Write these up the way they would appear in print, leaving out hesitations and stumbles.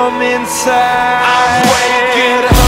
from inside. I'm waking up.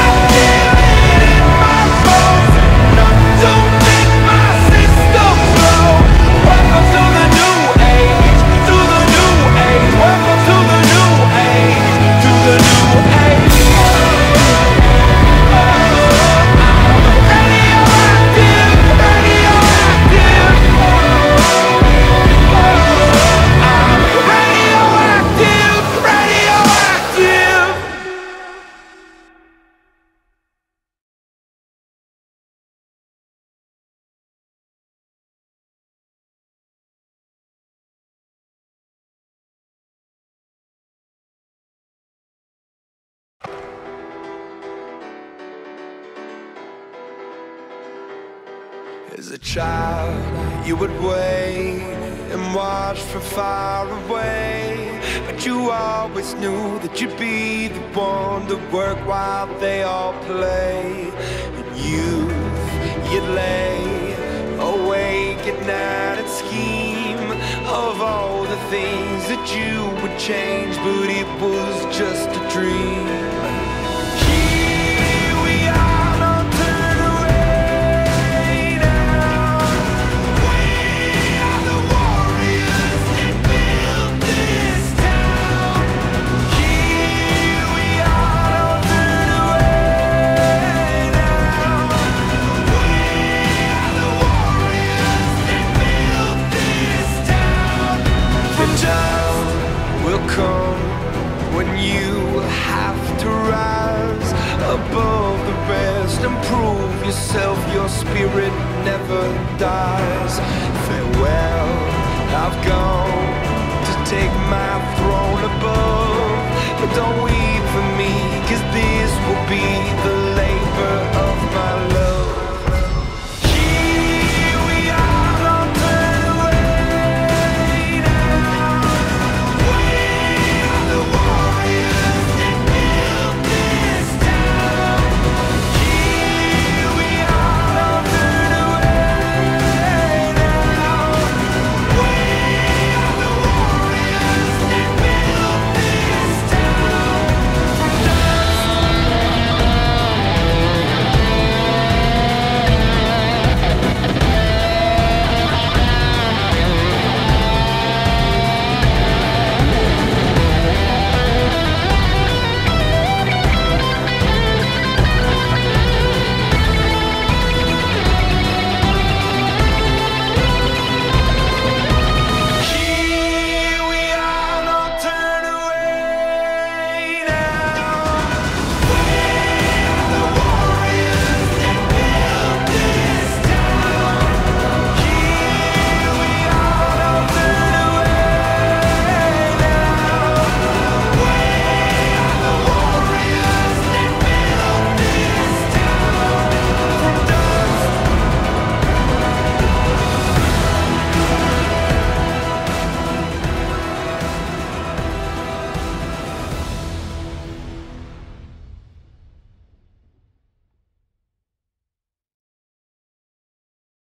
As a child, you would wait and watch from far away, but you always knew that you'd be the one to work while they all play. In youth, you'd lay awake at night and scheme of all the things that you would change, but it was just a dream. When you have to rise above the rest and prove yourself, your spirit never dies. Farewell, I've gone to take my throne above, but don't weep for me, 'cause this will be the